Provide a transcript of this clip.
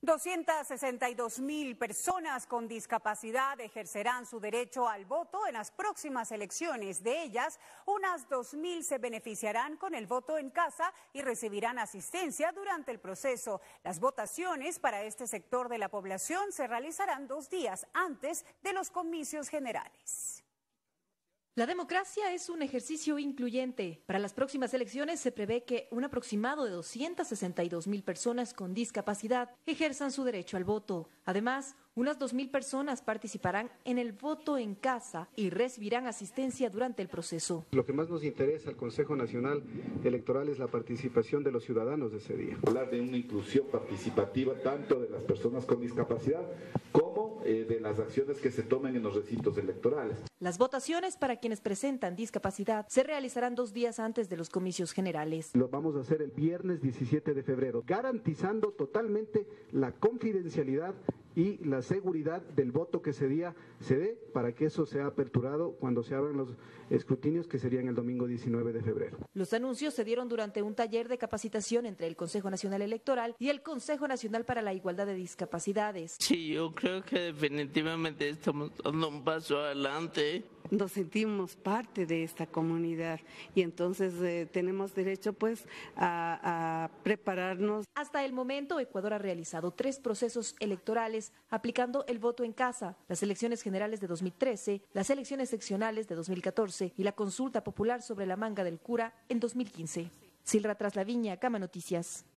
262.000 personas con discapacidad ejercerán su derecho al voto en las próximas elecciones. De ellas, unas 2.000 se beneficiarán con el voto en casa y recibirán asistencia durante el proceso. Las votaciones para este sector de la población se realizarán 2 días antes de los comicios generales. La democracia es un ejercicio incluyente. Para las próximas elecciones se prevé que un aproximado de 262.000 personas con discapacidad ejerzan su derecho al voto. Además, unas 2.000 personas participarán en el voto en casa y recibirán asistencia durante el proceso. Lo que más nos interesa al Consejo Nacional Electoral es la participación de los ciudadanos de ese día. Hablar de una inclusión participativa tanto de las personas con discapacidad como de las acciones que se tomen en los recintos electorales. Las votaciones para quienes presentan discapacidad se realizarán 2 días antes de los comicios generales. Lo vamos a hacer el viernes 17 de febrero, garantizando totalmente la confidencialidad y la seguridad del voto que ese día se dé para que eso sea aperturado cuando se abran los escrutinios, que serían el domingo 19 de febrero. Los anuncios se dieron durante un taller de capacitación entre el Consejo Nacional Electoral y el Consejo Nacional para la Igualdad de Discapacidades. Sí, yo creo que definitivamente estamos dando un paso adelante. Nos sentimos parte de esta comunidad y entonces tenemos derecho pues a prepararnos. Hasta el momento, Ecuador ha realizado 3 procesos electorales aplicando el voto en casa: las elecciones generales de 2013, las elecciones seccionales de 2014 y la consulta popular sobre la manga del cura en 2015. Silra Traslaviña, Cama Noticias.